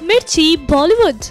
मिर्ची बॉलीवुड।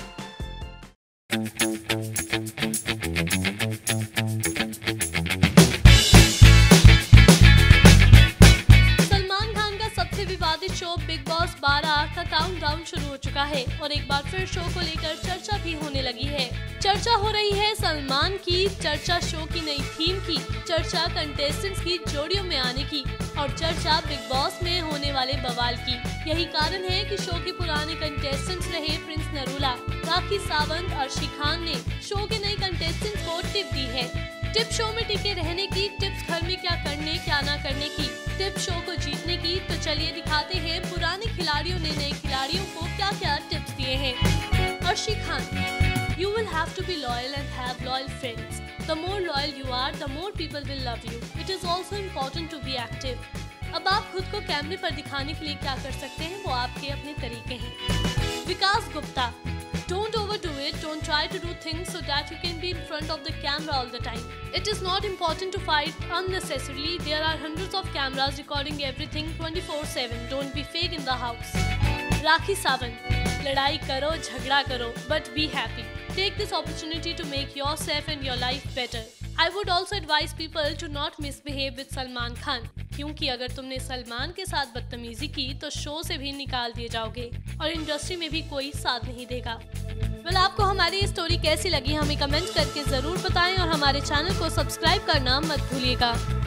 सलमान खान का सबसे विवादित शो बिग बॉस 12 का काउंटडाउन शुरू हो चुका है और एक बार फिर शो को लेकर चर्चा भी होने लगी है। चर्चा हो रही है सलमान की, चर्चा शो की नई थीम की, चर्चा कंटेस्टेंट्स की जोड़ियों में आने की और चर्चा बिग बॉस में होने वाले बवाल की। यही कारण है कि शो के पुराने कंटेस्टेंट्स रहे प्रिंस नरूला, राखी सावंत, अर्शी खान ने शो के नए कंटेस्टेंट्स को टिप दी है। टिप शो में टिके रहने की, टिप्स घर में क्या करने क्या ना करने की, टिप शो को जीतने की। तो चलिए दिखाते हैं पुराने खिलाड़ियों ने नए खिलाड़ियों को क्या क्या टिप्स दिए हैं। Arshi Khan: You will have to be loyal and have loyal friends. The more loyal you are, the more people will love you. It is also important to be active. अब आप खुद को कैमरे पर दिखाने के लिए क्या कर सकते हैं, वो आपके अपने तरीके हैं। विकास Gupta: Don't overdo it. Don't try to do things so that you can be in front of the camera all the time. It is not important to fight unnecessarily. There are hundreds of cameras recording everything 24/7. Don't be fake in the house. Rakhi Sawant: लड़ाई करो, झगड़ा करो, but be happy. Take this opportunity to make yourself and your life better. I would also advise people to not misbehave with Salman Khan. क्योंकि अगर तुमने सलमान के साथ बदतमीजी की तो शो से भी निकाल दिए जाओगे और इंडस्ट्री में भी कोई साथ नहीं देगा। आपको हमारी ये स्टोरी कैसी लगी हमें कमेंट करके जरूर बताएं और हमारे चैनल को सब्सक्राइब करना मत भूलिएगा।